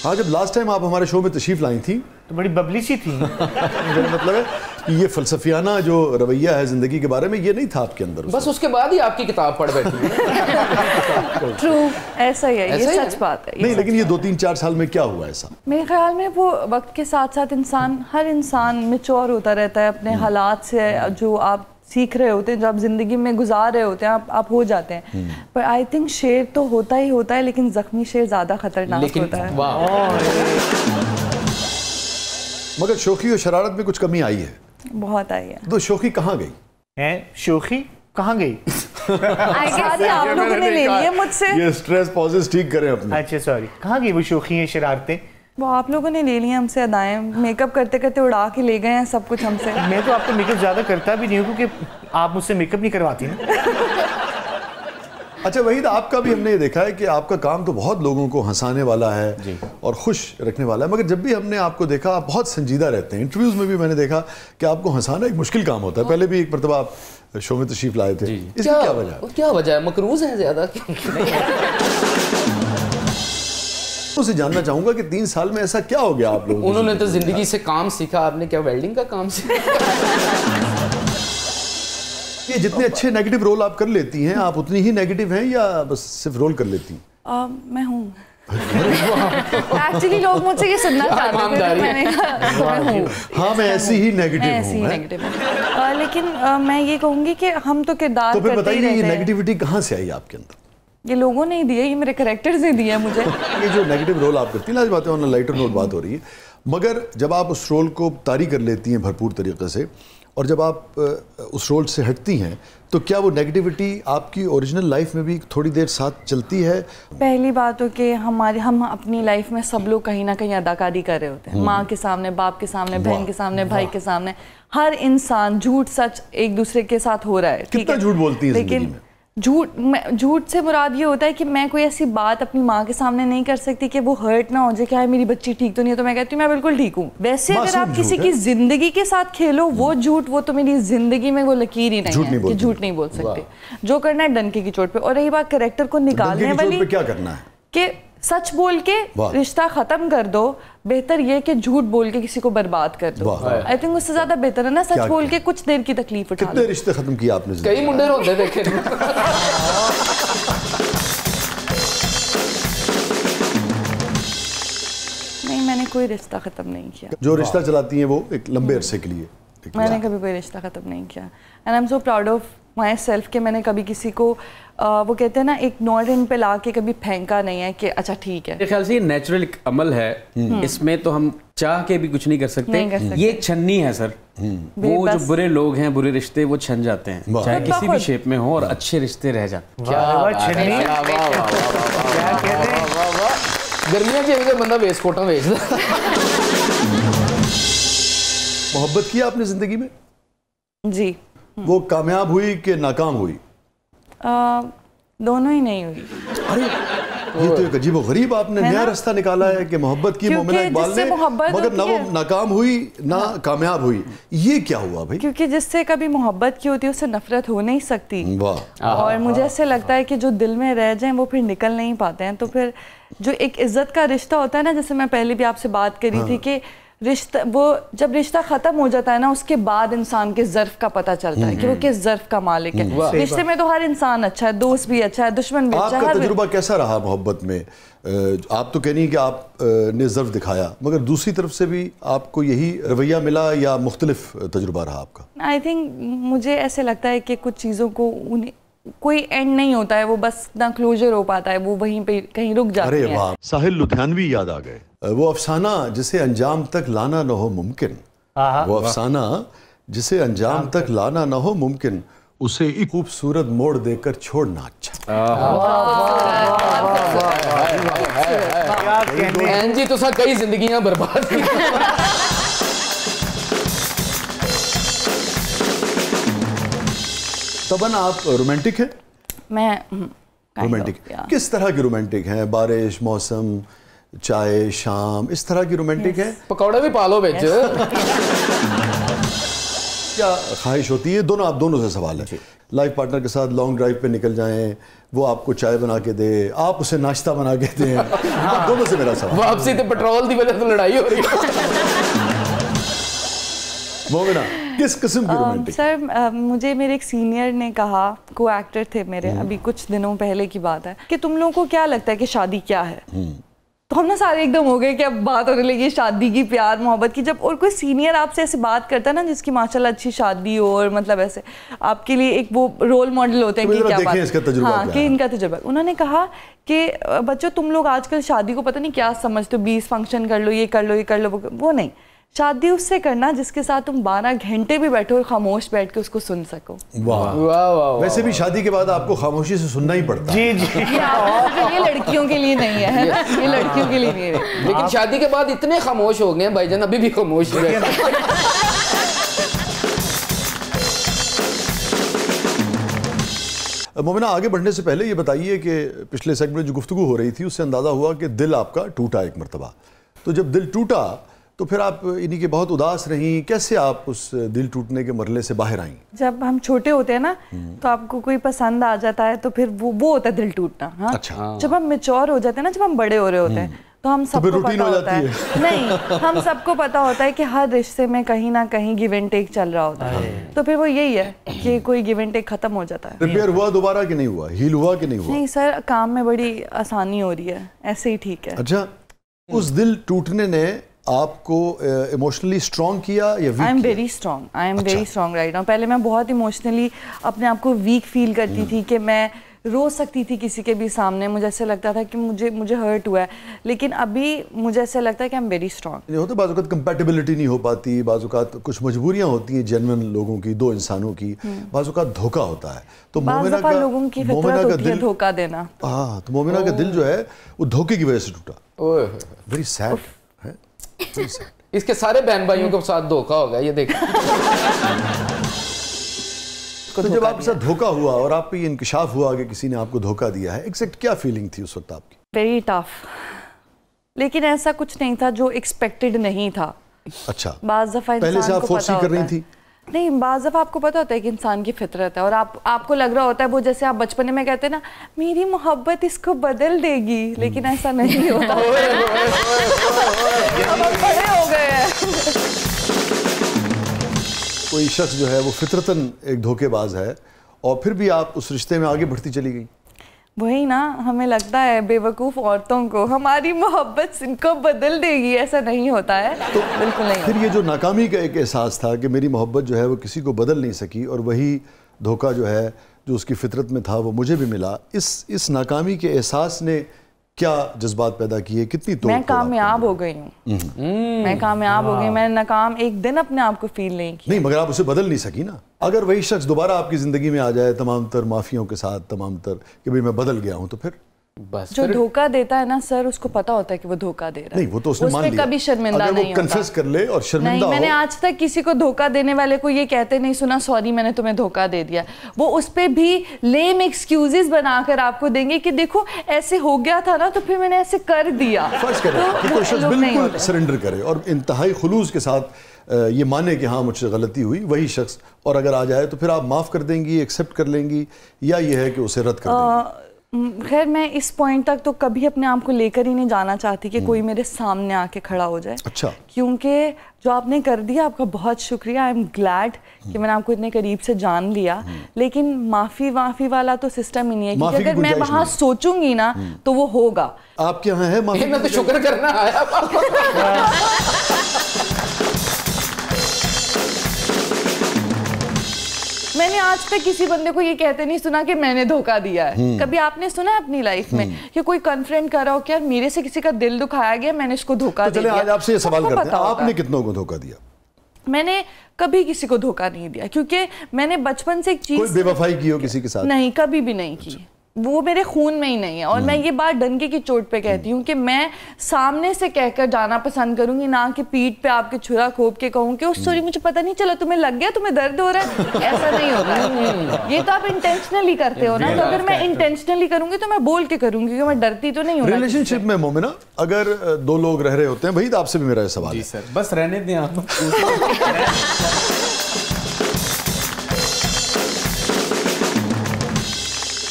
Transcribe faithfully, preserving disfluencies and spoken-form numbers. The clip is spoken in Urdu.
ہاں جب لاسٹ ٹائم آپ ہمارے شو میں تشریف لائی تھیں تو بڑی ببلی سی تھی. میرا مطلب ہے کہ یہ فلسفیانہ جو رویہ ہے زندگی کے بارے میں یہ نہیں تھا آپ کے اندر. بس اس کے بعد ہی آپ کی کتاب پڑھ بیٹھی. ٹرو ایسا ہی ہے, یہ سچ بات ہے. نہیں لیکن یہ دو تین چار سال میں کیا ہوا ایسا؟ میرے خیال میں وہ وقت کے ساتھ ساتھ انسان ہر انسان میچور ہوتا رہتا ہے اپنے حالات سے, جو آپ سیکھ رہے ہوتے ہیں, جو آپ زندگی میں گزار رہے ہوتے ہیں آپ آپ ہو جاتے ہیں. پر آئی تھنک شعر تو ہوتا ہی ہوتا ہے, لیکن زخمی شعر زیادہ خطرناک ہوتا ہے. مگر شوخی اور شرارت میں کچھ کمی آئی ہے. بہت آئی ہے. تو شوخی کہاں گئی ہے؟ شوخی کہاں گئی؟ آپ لوگوں نے لے لی ہے مجھ سے. یہ سٹریس پازز ٹھیک کریں اپنے. اچھا سوری, کہاں گئی وہ شوخی ہیں شرارتیں؟ وہ آپ لوگوں نے لے لی ہیں ہم سے ادائیں, میک اپ کرتے کرتے اڑا کے لے گئے ہیں سب کچھ ہم سے. میں تو آپ کو میک اپ زیادہ کرتا بھی نہیں ہوں کیونکہ آپ مجھ سے میک اپ نہیں کرواتی نا. اچھا وحید, آپ کا بھی ہم نے یہ دیکھا ہے کہ آپ کا کام تو بہت لوگوں کو ہنسانے والا ہے اور خوش رکھنے والا ہے, مگر جب بھی ہم نے آپ کو دیکھا آپ بہت سنجیدہ رہتے ہیں. انٹرویوز میں بھی میں نے دیکھا کہ آپ کو ہنسانا ایک مشکل کام ہوتا ہے. پہلے بھی ایک مرتبہ آپ شو میں تشریف لائے تھے, اس کی کیا وجہ ہے؟ کیا وجہ ہے؟ مقروض ہیں زیادہ. سے جاننا چاہوں گا کہ تین سال میں ایسا کیا ہو گیا آپ لوگوں؟ انہوں نے تو زندگی سے کام سیکھا, آپ نے کیا ویلڈنگ کا کام سیکھا؟ یہ جتنے اچھے نیگیٹو رول آپ کر لیتی ہیں, آپ اتنی ہی نیگیٹو ہیں یا بس صرف رول کر لیتی ہیں؟ میں ہوں ایکچولی لوگ مجھ سے یہ سننا چاہتے تھے, میں نے کہا ہاں میں ایسی ہی نیگیٹو ہوں. ایسی ہی نیگیٹو ہوں, لیکن میں یہ کہوں گی کہ ہم تو کردار تو پھر کرتے ہی بتائیے یہ رہتے ہیں. نیگیٹیوٹی کہاں سے آئی آپ کے اندر؟ یہ لوگوں نے ہی دیا, یہ میرے کریکٹر سے دیا مجھے. یہ جو نیگیٹو رول آپ کرتی ہیں, لاز بات ہے آن لائٹر نوٹ بات ہو رہی ہے, مگر جب آپ اس رول کو طاری کر لیتی ہیں بھرپور طریقے سے, اور جب آپ اس رول سے ہٹتی ہیں, تو کیا وہ نیگیٹیوٹی آپ کی اوریجنل لائف میں بھی تھوڑی دیر ساتھ چلتی ہے؟ پہلی بات ہو کہ ہمارے ہم اپنی لائف میں سب لوگ کہیں نہ کہیں اداکاری کر رہے ہوتے ہیں, ماں کے سامنے, باپ کے سامنے, بہن کے سامنے, بھائی کے سامنے. ہر انسان جھوٹ سچ ایک دوسرے کے ساتھ ہو رہا ہے. کتنا جھوٹ بولتی ہیں زندگی میں؟ جھوٹ جھوٹ سے مراد یہ ہوتا ہے کہ میں کوئی ایسی بات اپنی ماں کے سامنے نہیں کر سکتی کہ وہ ہرٹ نہ ہو جائے کہ میری بچی ٹھیک تو نہیں ہے, تو میں کہتی ہوں میں بالکل ٹھیک ہوں. ویسے اگر آپ کسی کی زندگی کے ساتھ کھیلو, وہ جھوٹ, وہ تو میری زندگی میں وہ لکیر ہی نہیں ہے کہ جھوٹ نہیں بول سکتے. جو کرنا ہے ڈنکے کی چوٹ پہ. اور رہی بات کریکٹر کو نکالنے والی, کیا کرنا ہے کہ سچ بول کے رشتہ ختم کر دو, بہتر یہ کہ جھوٹ بول کے کسی کو برباد کر دو. آئی تھنک اس سے زیادہ بہتر ہے نا سچ بول کے کچھ دیر کی تکلیف اٹھا لو. کتنے رشتے ختم کیے آپ نے؟ کئی منڈے ہوتے دیکھے. نہیں میں نے کوئی رشتہ ختم نہیں کیا. جو رشتہ چلاتی ہیں وہ ایک لمبے عرصے کے لیے. میں نے کبھی کوئی رشتہ ختم نہیں کیا. And I am so proud of my self کہ میں نے کبھی کسی کو, وہ کہتے ہیں نا ایک نوٹ ان پہ لا کے کبھی پھینکا نہیں ہے کہ اچھا ٹھیک ہے. میرے خیال سے یہ نیچرل ایک عمل ہے, اس میں تو ہم چاہ کے بھی کچھ نہیں کر سکتے. یہ ایک چھننی ہے سر, وہ جو برے لوگ ہیں, برے رشتے وہ چھن جاتے ہیں, چاہے کسی بھی شیپ میں ہو, اور اچھے رشتے رہ جاتے ہیں. گرمیاں کی وجہ بندہ ویس کوٹاں بھیج دا. محبت کیا آپ نے زندگی میں؟ جی. وہ کامیاب ہوئی کہ ناکام ہوئی؟ دونوں ہی نہیں ہوئی. ارے یہ تو ایک عجیب و غریب آپ نے نیا رستہ نکالا ہے کہ محبت کی مومنہ اقبال نے, مگر نہ وہ ناکام ہوئی نہ کامیاب ہوئی. یہ کیا ہوا بھائی؟ کیونکہ جس سے کبھی محبت کی ہوتی ہے اس سے نفرت ہو نہیں سکتی, اور مجھے ایسے لگتا ہے کہ جو دل میں رہ جائیں وہ پھر نکل نہیں پاتے ہیں. تو پھر جو ایک عزت کا رشتہ ہوتا ہے نا, جیسے میں پہلے بھی آپ سے بات کری تھی کہ رشتہ, وہ جب رشتہ ختم ہو جاتا ہے نا, اس کے بعد انسان کے ظرف کا پتہ چلتا ہے کہ وہ کس ظرف کا مالک ہے. رشتے میں تو ہر انسان اچھا ہے, دوست بھی اچھا ہے, دشمن بھی اچھا ہے. آپ کا تجربہ کیسا رہا محبت میں؟ آپ تو کہنی کہ آپ نے ظرف دکھایا, مگر دوسری طرف سے بھی آپ کو یہی رویہ ملا یا مختلف تجربہ رہا آپ کا؟ آئی تھنک مجھے ایسے لگتا ہے کہ کچھ چیزوں کو کوئی اینڈ نہیں ہوتا ہے, وہ بس نہ کلوجر ہو پاتا ہے, وہ وہیں پہ کہیں رک جاتی ہے. ارے واہ, ساحل لدھیانوی یاد آ گئے. وہ افسانہ جسے انجام تک لانا نہ ہو ممکن, وہ افسانہ جسے انجام تک لانا نہ ہو ممکن, اسے ایک خوبصورت موڑ دے کر چھوڑنا اچھا. این جی تو سا کئی زندگیاں برباد کی. طبعاً آپ رومانٹک ہیں؟ میں رومانٹک کس طرح کی رومانٹک ہیں؟ بارش, موسم, چائے, شام, اس طرح کی رومانٹک ہے؟ پکوڑے بھی پالو بیچ. کیا خواہش ہوتی ہے؟ دونوں آپ دونوں سے سوال ہے. لائف پارٹنر کے ساتھ لانگ ڈرائیو پہ نکل جائیں, وہ آپ کو چائے بنا کے دے, آپ اسے ناشتہ بنا کے دیں, دونوں سے میرا سوال. واپسی تے پیٹرول دی وجہ سے لڑائی ہو رہی ہے. مومنہ کس قسم کی رومانٹک؟ سر مجھے میرے ایک سینئر نے کہا, کو ایکٹر تھے میرے, ابھی کچھ دنوں پہلے کی بات ہے, کہ تم لوگوں کو کیا لگتا ہے کہ شادی کیا ہے؟ تو ہم نا سارے ایک دم ہو گئے کہ اب بات ہونے لگی شادی کی, پیار محبت کی. جب اور کوئی سینئر آپ سے ایسے بات کرتا ہے نا جس کی ماشاءاللہ اچھی شادی ہو, اور مطلب ایسے آپ کے لیے ایک وہ رول ماڈل ہوتے ہیں کہ کیا بات, ہاں کہ ان کا تجربہ. انہوں نے کہا کہ بچوں تم لوگ آج کل شادی کو پتہ نہیں کیا سمجھتے ہو, بیس فنکشن کر لو, یہ کر لو, یہ کر لو. وہ نہیں, شادی اس سے کرنا جس کے ساتھ تم بارہ گھنٹے بھی بیٹھو اور خاموش بیٹھ کے اس کو سن سکو. واہ, ویسے بھی شادی کے بعد آپ کو خاموشی سے سننا ہی پڑتا ہے. جی جی, یہ لڑکیوں کے لیے نہیں ہے, یہ لڑکیوں کے لیے نہیں ہے. لیکن شادی کے بعد اتنے خاموش ہو گئے بھائی جان, ابھی بھی خاموش ہے. مومنہ آگے بڑھنے سے پہلے یہ بتائیے کہ پچھلے سیگمنٹ میں جو گفتگو ہو رہی تھی اس سے اندازہ ہوا کہ دل آپ کا ٹوٹا ایک مرتبہ. تو جب دل ٹوٹا تو پھر آپ انہی کے بہت اداس رہیں, کیسے آپ اس دل ٹوٹنے کے مرحلے سے باہر آئیں؟ جب ہم چھوٹے ہوتے ہیں نا تو آپ کو کوئی پسند آ جاتا ہے تو پھر وہ وہ ہوتا ہے دل ٹوٹنا. ہاں, جب ہم میچور ہو جاتے ہیں نا, جب ہم بڑے ہو رہے ہوتے ہیں تو ہم سب کو پتا ہوتا ہے, نہیں ہم سب کو پتا ہوتا ہے کہ ہر رشتے میں کہیں نہ کہیں گیو اینڈ ٹیک چل رہا ہوتا ہے. تو پھر وہ یہی ہے کہ کوئی گیو اینڈ ٹیک ختم ہو جاتا ہے. ریپیئر ہوا دوبارہ کہ نہیں ہوا, ہیل ہوا کہ نہیں ہوا؟ نہیں سر, کام میں بڑی آسانی ہو رہی ہے, ایسے ہی ٹھیک ہے. اچھا, اس دل ٹوٹنے نے آپ کو ایموشنلی اسٹرانگ کیا یا weak? I am very strong, I am very strong right now. پہلے میں بہت ایموشنلی اپنے آپ کو ویک فیل کرتی تھی کہ میں رو سکتی تھی کسی کے بھی سامنے, مجھے ایسے لگتا تھا کہ مجھے مجھے ہرٹ ہوا ہے. لیکن ابھی مجھے ایسے لگتا ہے کہ آئی ایم ویری اسٹرانگ. یہ ہوتا ہے بعض اوقات کمپیٹیبلٹی نہیں ہو پاتی, بعض اوقات کچھ مجبوریاں ہوتی ہیں جینون لوگوں کی, دو انسانوں کی, بعض اوقات دھوکہ ہوتا ہے. تو مومنہ کا لوگوں کی فطرت ہوتی ہے دھوکہ دینا. ہاں, تو مومنہ کا دل جو ہے وہ دھوکے کی وجہ سے ٹوٹا. ویری سیڈ ہے, ویری سیڈ. اس کے سارے بہن بھائیوں کے ساتھ دھوکہ ہوگا, یہ دیکھ. تو جب آپ کے ساتھ دھوکہ ہوا اور آپ پہ یہ انکشاف ہوا کہ کسی نے آپ کو دھوکہ دیا ہے, ایگزیکٹ کیا فیلنگ تھی اس وقت آپ کی؟ ویری ٹف, لیکن ایسا کچھ نہیں تھا جو ایکسپیکٹڈ نہیں تھا. اچھا, بعض دفعہ پہلے سے آپ فورسی کر رہی تھی؟ نہیں, بعض دفعہ آپ کو پتا ہوتا ہے کہ انسان کی فطرت ہے, اور آپ آپ کو لگ رہا ہوتا ہے وہ جیسے آپ بچپنے میں کہتے ہیں نا میری محبت اس کو بدل دے گی, لیکن ایسا نہیں ہوتا. اب ہم بڑے ہو گئے ہیں. کوئی شخص جو ہے وہ فطرتاً ایک دھوکے باز ہے اور پھر بھی آپ اس رشتے میں آگے بڑھتی چلی گئی. وہی نا, ہمیں لگتا ہے بے وقوف عورتوں کو ہماری محبت ان کو بدل دے گی, ایسا نہیں ہوتا ہے. تو بالکل نہیں. پھر یہ جو ناکامی کا ایک احساس تھا کہ میری محبت جو ہے وہ کسی کو بدل نہیں سکی, اور وہی دھوکہ جو ہے جو اس کی فطرت میں تھا وہ مجھے بھی ملا, اس اس ناکامی کے احساس نے کیا جذبات پیدا کیے, کتنی توڑ؟ میں کامیاب ہو گئی ہوں, میں کامیاب ہو گئی. میں نے ناکام ایک دن اپنے آپ کو فیل نہیں کیا. نہیں, مگر آپ اسے بدل نہیں سکی نا. اگر وہی شخص دوبارہ آپ کی زندگی میں آ جائے تمام تر معافیوں کے ساتھ, تمام تر کہ بھئی میں بدل گیا ہوں, تو پھر جو دھوکہ دیتا ہے نا سر, اس کو پتا ہوتا ہے کہ وہ دھوکہ دے رہا ہے. نہیں, وہ تو اس نے مان لیا. کبھی شرمندہ نہیں ہوتا. اگر وہ کنفیس کر لے اور شرمندہ ہو. نہیں, میں نے آج تک کسی کو دھوکہ دینے والے کو یہ کہتے نہیں سنا سوری میں نے تمہیں دھوکہ دے دیا. وہ اس پہ بھی لیم ایکسکیوزز بنا کر آپ کو دیں گے کہ دیکھو ایسے ہو گیا تھا نا, تو پھر میں نے ایسے کر دیا. فرض کریں کہ کوئی شخص بالکل سرنڈر کرے اور انتہائی خلوص کے ساتھ یہ مانے کہ ہاں مجھ سے غلطی ہوئی, وہی شخص, اور اگر آ جائے تو پھر آپ معاف کر دیں گی, ایکسیپٹ کر لیں گی, یا یہ ہے کہ اسے رد کر دیں گی؟ خیر میں اس پوائنٹ تک تو کبھی اپنے آپ کو لے کر ہی نہیں جانا چاہتی کہ کوئی میرے سامنے آ کے کھڑا ہو جائے. اچھا, کیونکہ جو آپ نے کر دیا آپ کا بہت شکریہ, آئی ایم گلیڈ کہ میں نے آپ کو اتنے قریب سے جان لیا. لیکن معافی معافی والا تو سسٹم ہی نہیں ہے, کیونکہ اگر میں وہاں سوچوں گی نا تو وہ ہوگا. آپ کے یہاں ہے معافی؟ میں تو شکر کرنا آیا. میں نے آج تک کسی بندے کو یہ کہتے نہیں سنا کہ میں نے دھوکہ دیا ہے. کبھی آپ نے سنا ہے اپنی لائف میں کہ کوئی کنفرنٹ کر رہا ہو کہ یار میرے سے کسی کا دل دکھایا گیا, میں نے اس کو دھوکہ دے دیا؟ چلیں آج آپ سے یہ سوال کرتے ہیں, آپ نے کتنوں کو دھوکہ دیا؟ میں نے کبھی کسی کو دھوکہ نہیں دیا, کیونکہ میں نے بچپن سے ایک چیز, کوئی بے وفائی کی ہو کسی کے ساتھ؟ نہیں, کبھی بھی نہیں کی. وہ میرے خون میں ہی نہیں ہے. اور میں یہ بات ڈنکے کی چوٹ پہ کہتی ہوں کہ میں سامنے سے کہہ کر جانا پسند کروں گی, نہ کہ پیٹھ پہ آپ کے چھرا کھوپ کے کہوں کہ سوری مجھے پتہ نہیں چلا, تمہیں لگ گیا, تمہیں درد ہو رہا ہے. ایسا نہیں ہوتا ہے. یہ تو آپ انٹینشنلی کرتے ہو نا, تو اگر میں انٹینشنلی کروں گی تو میں بول کے کروں گی, کیونکہ میں ڈرتی تو نہیں ہوں. ریلیشن شپ میں مومنہ اگر دو لوگ رہ رہے ہوتے ہیں, وحید آپ سے بھی میرا سوال ہے. جی سر, بس رہنے دیں آپ.